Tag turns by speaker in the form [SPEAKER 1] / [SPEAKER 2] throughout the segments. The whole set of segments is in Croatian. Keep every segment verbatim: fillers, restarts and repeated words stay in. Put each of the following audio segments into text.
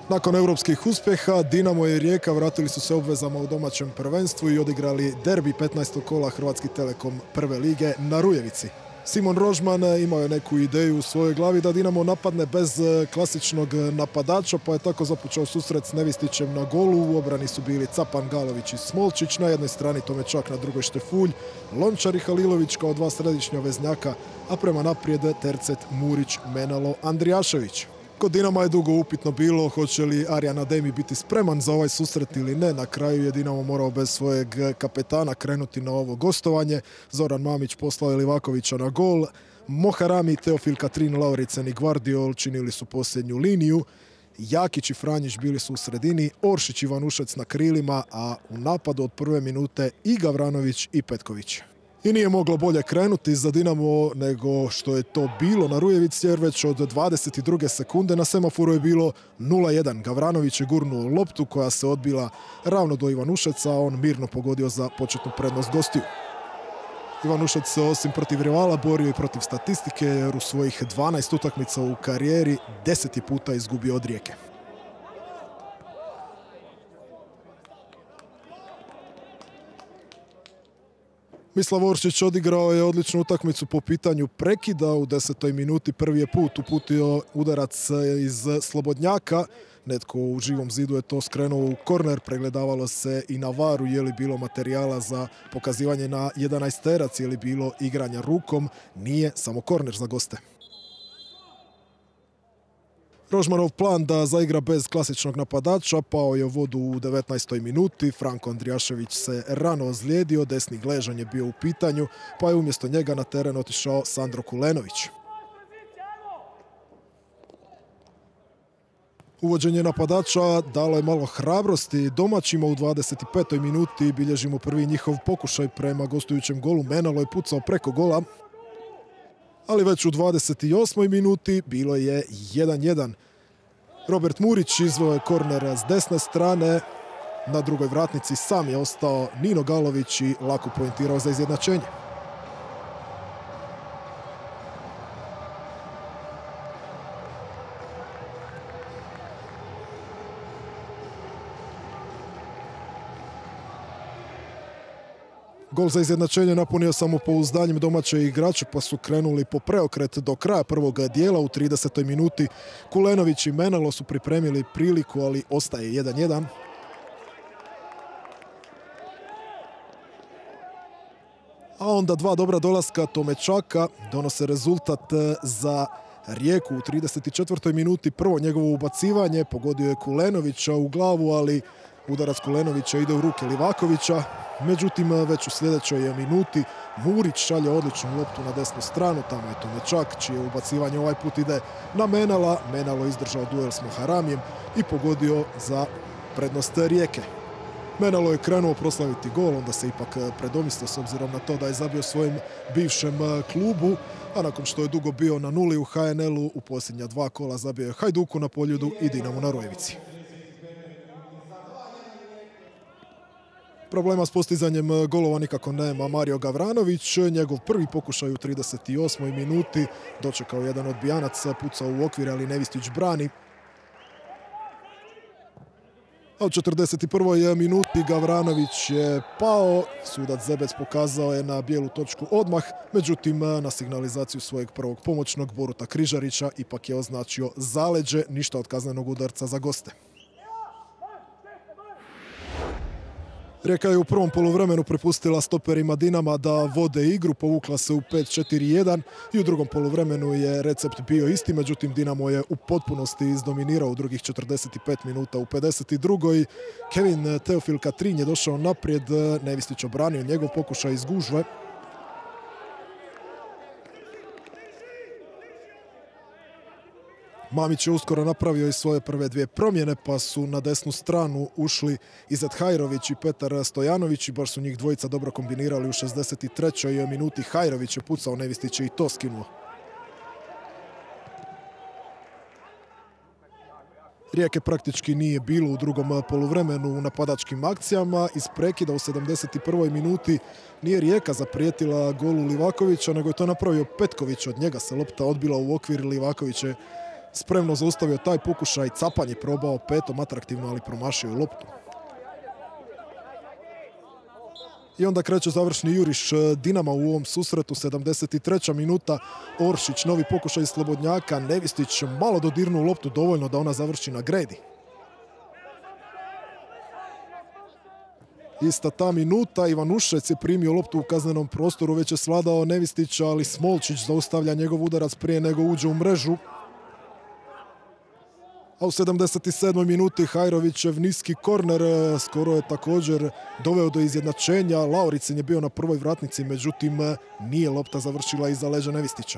[SPEAKER 1] Nakon europskih uspjeha, Dinamo i Rijeka vratili su se obvezama u domaćem prvenstvu i odigrali derbi petnaestog kola Hrvatski Telekom prve lige na Rujevici. Simon Rožman imao je neku ideju u svojoj glavi da Dinamo napadne bez klasičnog napadača, pa je tako započeo susret s Nevistićem na golu. U obrani su bili Capan, Galović i Smolčić, na jednoj strani Tomečak, na drugoj Štefulj, Lončar i Halilović kao dva središnja veznjaka, a prema naprijed Tercet, Murić, Menalo, Andrijašević. Kod Dinama je dugo upitno bilo hoće li Arjan Ademi biti spreman za ovaj susret ili ne. Na kraju je Dinamo morao bez svojeg kapetana krenuti na ovo gostovanje. Zoran Mamić poslao je Livakovića na gol. Moharami, Teofil Katrin, Lauricen i Gvardiol činili su posljednju liniju. Jakić i Franjić bili su u sredini, Oršić i Vanušec na krilima, a u napadu od prve minute i Gavranović i Petković. I nije moglo bolje krenuti za Dinamo nego što je to bilo na Rujevici, jer već od dvadeset druge sekunde na semaforu je bilo nula jedan. Gavranović je gurnuo loptu koja se odbila ravno do Ivanušeca, a on mirno pogodio za početnu prednost gostiju. Ivanušec se osim protiv rivala borio i protiv statistike, jer u svojih dvanaest utakmica u karijeri deset je puta izgubio od Rijeke. Mislav Oršić odigrao je odličnu utakmicu po pitanju prekida. U desetoj minuti prvi je put uputio udarac iz slobodnjaka. Netko u živom zidu je to skrenuo u korner. Pregledavalo se i na varu je li bilo materijala za pokazivanje na jedanaesterac, je li bilo igranja rukom. Nije, samo korner za goste. Rožmanov plan da zaigra bez klasičnog napadača pao je u vodu u devetnaestoj minuti. Franko Andrijašević se rano ozlijedio, desni gležanj je bio u pitanju, pa je umjesto njega na teren otišao Sandro Kulenović. Uvođenje napadača dalo je malo hrabrosti domaćima. U dvadeset petoj minuti bilježimo prvi njihov pokušaj prema gostujućem golu. Menalo je pucao preko gola, ali već u dvadeset osmoj minuti bilo je jedan jedan. Robert Murić izveo je korner s desne strane. Na drugoj vratnici sam je ostao Nino Galović i lako poentirao za izjednačenje. Gol za izjednačenje napunio samopouzdanjem domaće igrače, pa su krenuli po preokret do kraja prvog dijela. U tridesetoj minuti Kulenović i Menalo su pripremili priliku, ali ostaje jedan jedan. A onda dva dobra dolaska Tomečaka donose rezultat za Rijeku. U trideset četvrtoj minuti prvo njegovo ubacivanje pogodio je Kulenovića u glavu, ali udarac Kulenovića ide u ruke Livakovića. Međutim, već u sljedećoj minuti Murić šalje odličnu loptu na desnu stranu. Tamo je Tomečak, čije ubacivanje ovaj put ide na Menala. Menalo izdržao duel s Moharamijem i pogodio za prednost Rijeke. Menalo je krenuo proslaviti gol, onda se ipak predomislio s obzirom na to da je zabio svojim bivšem klubu, a nakon što je dugo bio na nuli u ha en el-u, u posljednja dva kola zabio je Hajduku na Poljudu i Dinamu na Rujevici. Problema s postizanjem golova nikako nema Mario Gavranović. Njegov prvi pokušaj u trideset osmoj minuti dočekao jedan odbijanac, pucao u okvir, ali Nevistić brani. A u četrdeset prvoj minuti Gavranović je pao. Sudac Zebec pokazao je na bijelu točku odmah, međutim na signalizaciju svojeg prvog pomoćnog Boruta Križarića ipak je označio zaleđe, ništa od kaznenog udarca za goste. Rijeka je u prvom poluvremenu prepustila stoperima Dinama da vode igru, povukla se u pet četiri jedan i u drugom poluvremenu je recept bio isti, međutim Dinamo je u potpunosti izdominirao u drugih četrdeset pet minuta. U pedeset drugoj Kevin Teofil Katrin je došao naprijed, Nevistić obranio njegov pokušaj iz gužve. Mamić je uskoro napravio i svoje prve dvije promjene, pa su na desnu stranu ušli Izet Hajrović i Petar Stojanović i baš su njih dvojica dobro kombinirali. U šezdeset trećoj minuti Hajrović je pucao, Nevistić je i to skinuo. Rijeke praktički nije bilo u drugom poluvremenu u napadačkim akcijama. Iz prekida u sedamdeset prvoj minuti nije Rijeka zaprijetila golu Livakovića, nego je to napravio Petković. Od njega se lopta odbila u okvir, Livaković je spremno zaustavio taj pokušaj, Capan je probao petom atraktivno, ali promašio je loptu. I onda kreće završni juriš Dinama u ovom susretu, sedamdeset treća minuta, Oršić, novi pokušaj iz slobodnjaka, Nevistić malo dodirnuo loptu, dovoljno da ona završi na gredi. Ista ta minuta, Ivanušec je primio loptu u kaznenom prostoru, već je svladao Nevistića, ali Smolčić zaustavlja njegov udarac prije nego uđe u mrežu. A u sedamdeset sedmoj minuti Hajrovićev niski korner skoro je također doveo do izjednačenja. Lauricen je bio na prvoj vratnici, međutim nije lopta završila iza leđa Nevistića.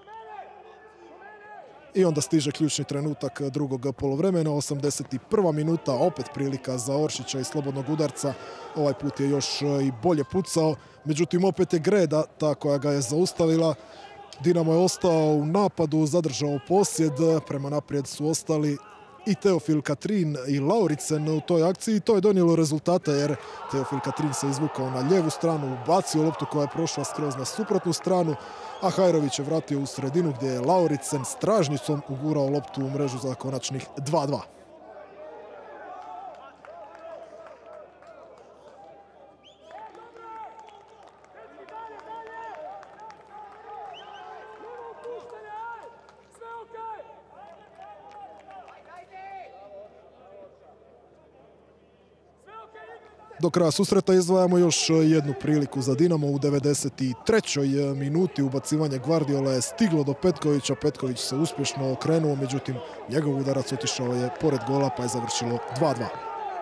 [SPEAKER 1] I onda stiže ključni trenutak drugog poluvremena, osamdeset prva minuta, opet prilika za Oršića iz slobodnog udarca. Ovaj put je još i bolje pucao, međutim opet je greda ta koja ga je zaustavila. Dinamo je ostao u napadu, zadržao posjed, prema naprijed su ostali i Teofil Katrin i Lauricen u toj akciji. To je donijelo rezultate jer Teofil Katrin se izvukao na lijevu stranu, ubacio loptu koja je prošla skroz na suprotnu stranu, a Hajrović je vratio u sredinu gdje je Lauricen stražnicom ugurao loptu u mrežu za konačnih dva dva. Do kraja susreta izdvajamo još jednu priliku za Dinamo u devedeset trećoj minuti. Ubacivanje Gvardiola je stiglo do Petkovića. Petković se uspješno okrenuo, međutim njegov udarac otišao je pored gola pa je završilo dva dva.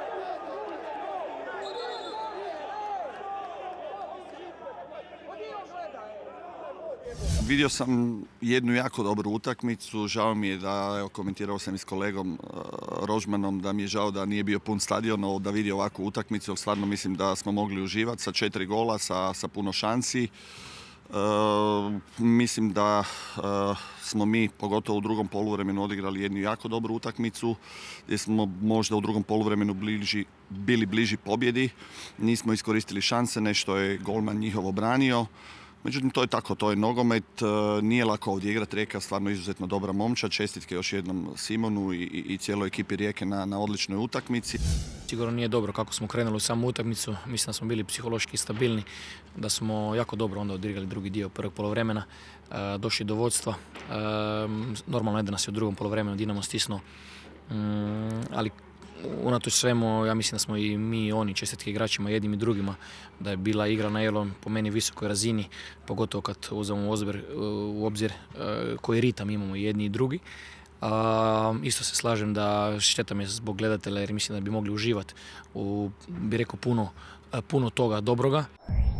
[SPEAKER 2] Vidio sam jednu jako dobru utakmicu, žao mi je da, evo, komentirao sam i s kolegom uh, Rožmanom, da mi je žao da nije bio pun stadion, da vidi ovakvu utakmicu, jer stvarno mislim da smo mogli uživati sa četiri gola, sa, sa puno šansi. Uh, mislim da uh, smo mi, pogotovo u drugom poluvremenu, odigrali jednu jako dobru utakmicu, gdje smo možda u drugom poluvremenu bliži, bili bliži pobjedi. Nismo iskoristili šanse, nešto je golman njihov obranio. Međutim, to je tako, to je nogomet, nije lako ovdje igrati. Rijeka je stvarno izuzetno dobra momčad, čestitke još jednom Simonu i, i cijeloj ekipi Rijeke na, na odličnoj utakmici.
[SPEAKER 3] Sigurno nije dobro kako smo krenuli u samu utakmicu, mislim da smo bili psihološki stabilni, da smo jako dobro onda odigrali drugi dio prvog poluvremena, došli do vodstva. Normalno je da nas je u drugom poluvremenu Dinamo stisnuo, ali unatoč svemu, ja mislim da smo i mi i oni čestitke igračima jednim i drugima, da je bila igra na jednom po meni visokoj razini, pogotovo kad uzmemo u obzir, u obzir koji ritam imamo jedni i drugi. A, isto se slažem da šteta mi je zbog gledatelja jer mislim da bi mogli uživati u, bi rekao, puno, puno toga dobroga.